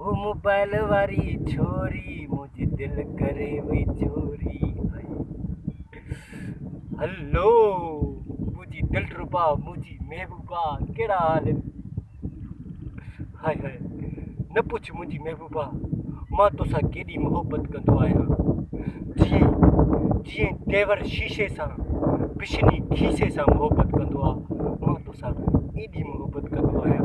ओ mobile वारी छोरी मुझे दिल करे वे चोरी। हेलो मुझी दिलरुबा मुझी महबूबा केड़ा हाल है? हाय हाय न पुछ मुझी महबूबा मां तोसां केॾी मोहब्बत कंदो आहियां। जीअं जीअं देवर शीशे सां बिशनी खीसे सां मोहब्बत कंदो आहे मां तोसां एॾी मोहब्बत कंदो आहियां।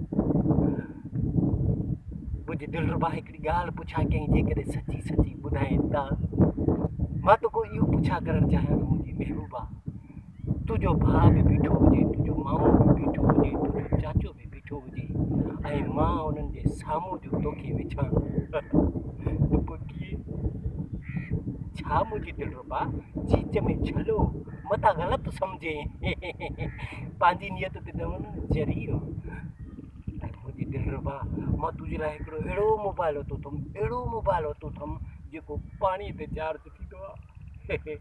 मुझी दिलरुबा हिकिड़ी ॻाल्हि पुछा कई जेकॾहिं सची सची ॿुधाए त मां तोखां इहो पुछा करणु चाहियां थो मुंहिंजी महबूबा तुंहिंजो भाउ बि बीठो हुजे तुंहिंजो मामो बि बीठो हुजे तुंहिंजो चाचो बि बीठो हुजे ऐं मां उन्हनि जे साम्हूं जो तोखे विछां त पोइ कीअं? छा मुंहिंजी दिलरुबा चीच में छलो मथां ग़लति सम्झे पंहिंजी नियत ते न वञ ज़रियो। मुंहिंजी दिलरुबा मां तुंहिंजे लाइ हिकिड़ो अहिड़ो मोबाइल वरितो अथमि जेको पाणीअ ते चार्ज थींदो आहे।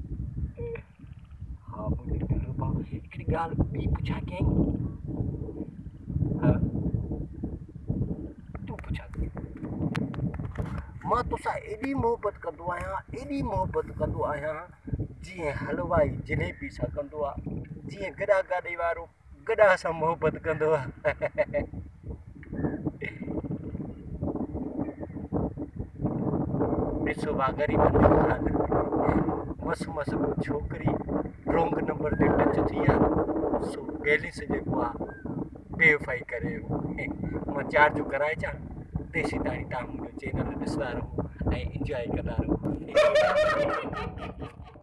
हा मुंहिंजी दिलरुबा हिकिड़ी ॻाल्हि ॿी पुछा कयईं। हा तूं पुछा मां तोसां एॾी मोहबत कंदो आहियां जीअं हलवाई जलेबी सां कंदो आहे जीअं गॾा गाॾे वारो गॾा सां मोहबत कंदो आहे। ॾिसो वाह ग़रीबनि जो हाल मस मस को छोकिरी रोंग नंबर ते टच थी आहे सो बैलेंस जेको आहे बेवफ़ाई करे मां चार्ज कराए अचां तेसीं ताईं तव्हां मुंहिंजो चैनल ॾिसंदा रहो ऐं इंजॉय कंदा रहो।